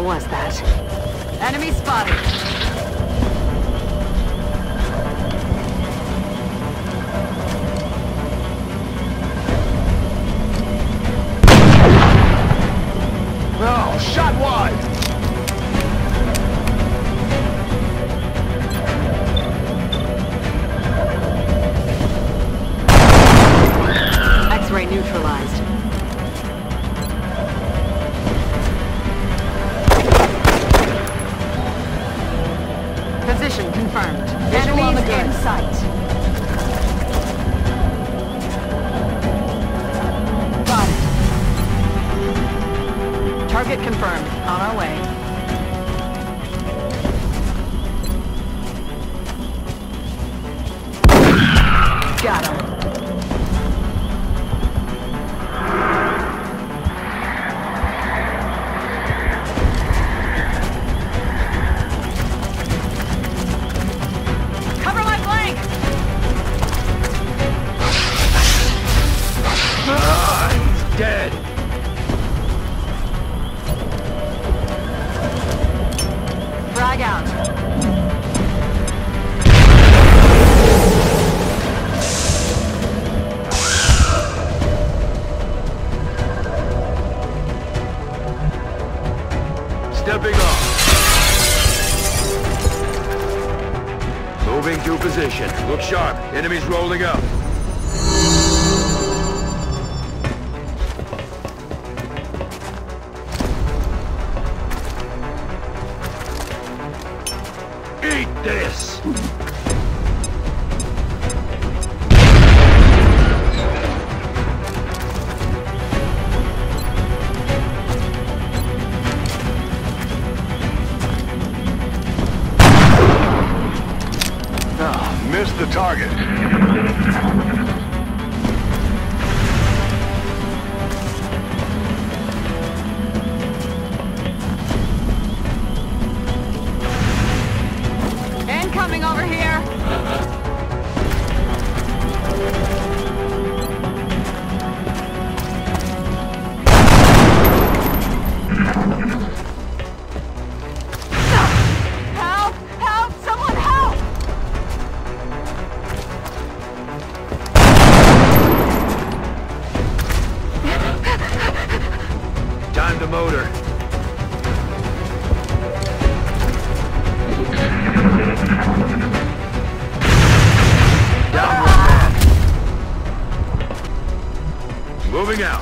was that? Enemy spotted. No, shot wide! X-ray neutralized. Position confirmed. Visual on the Enemies in goods. sight. Got it. Target confirmed. On our way. Got him. Cover my flank! Ah, he's dead! Frag out. Stepping off. Moving to position. Look sharp. Enemies rolling up. Eat this! Oh, missed the target. Incoming over here! Help! Help! Someone help! Time to motor. Down one man. Moving out.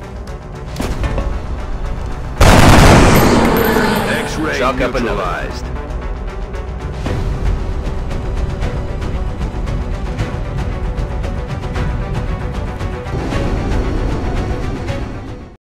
X-ray Chalk up a note. neutralized.